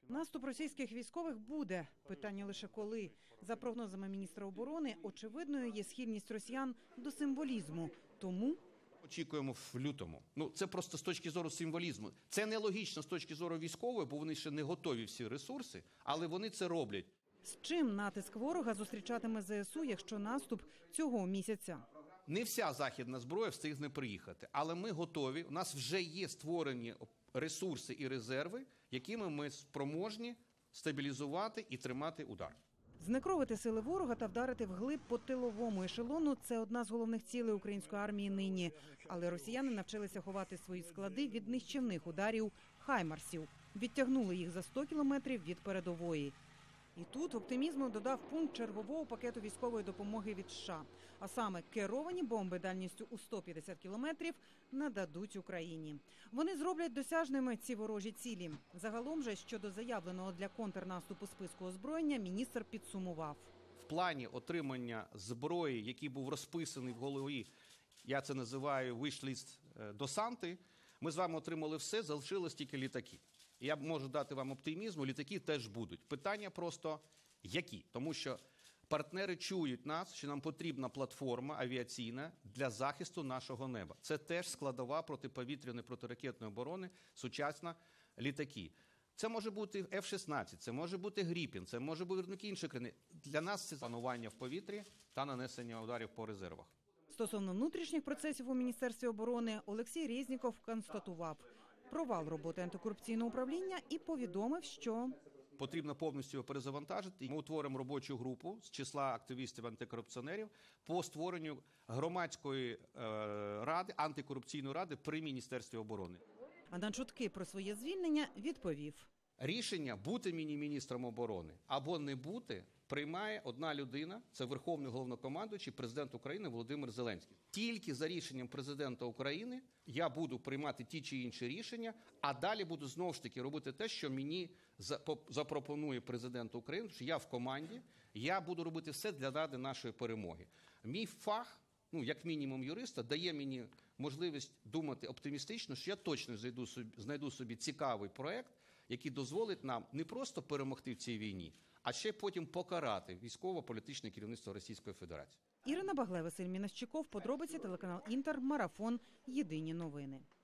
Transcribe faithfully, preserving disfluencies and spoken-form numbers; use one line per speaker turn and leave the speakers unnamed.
Наступ російських військових буде. Питання лише коли. За прогнозами міністра оборони, очевидною є схильність росіян до символізму. Тому
очікуємо в лютому. Ну, це просто з точки зору символізму. Це нелогічно з точки зору військової, бо вони ще не готові всі ресурси, але вони це роблять.
З чим натиск ворога зустрічатиме зе ес у, якщо наступ цього місяця?
Не вся західна зброя встигне приїхати, але ми готові. У нас вже є створені ресурси і резерви, якими ми спроможні стабілізувати і тримати удар.
Знекровити сили ворога та вдарити вглиб по тиловому ешелону – це одна з головних цілей української армії нині. Але росіяни навчилися ховати свої склади від нищівних ударів «Хаймарсів». Відтягнули їх за сто кілометрів від передової. І тут оптимізму додав пункт чергового пакету військової допомоги від США. А саме керовані бомби дальністю у сто п'ятдесят кілометрів нададуть Україні. Вони зроблять досяжними ці ворожі цілі. Загалом же щодо заявленого для контрнаступу списку озброєння міністр підсумував.
В плані отримання зброї, який був розписаний в голові, я це називаю виш-ліст до Санти, ми з вами отримали все, залишилось тільки літаки. Я можу дати вам оптимізму, літаки теж будуть. Питання просто які? Тому що партнери чують нас, що нам потрібна платформа авіаційна для захисту нашого неба. Це теж складова протиповітряної, протиракетної оборони, сучасна літаки. Це може бути еф шістнадцять, це може бути Гріпін, це може бути інші країни. Для нас це панування в повітрі та нанесення ударів по резервах.
Стосовно внутрішніх процесів у Міністерстві оборони Олексій Резніков констатував провал роботи антикорупційного управління і повідомив, що
потрібно повністю його перезавантажити. Ми утворимо робочу групу з числа активістів-антикорупціонерів по створенню громадської е, ради, антикорупційної ради при Міністерстві оборони.
А на чутки про своє звільнення відповів.
Рішення бути міністром оборони або не бути приймає одна людина, це Верховний Головнокомандуючий, президент України Володимир Зеленський. Тільки за рішенням президента України я буду приймати ті чи інші рішення, а далі буду знову ж таки робити те, що мені запропонує президент України, що я в команді, я буду робити все для ради нашої перемоги. Мій фах, ну, як мінімум юриста, дає мені можливість думати оптимістично, що я точно знайду собі, знайду собі цікавий проект, який дозволить нам не просто перемогти в цій війні, а ще потім покарати військово-політичне керівництво Російської Федерації.
Ірина Багле, Василь Мінащиков, подробиці, телеканал Інтер, Марафон, Єдині новини.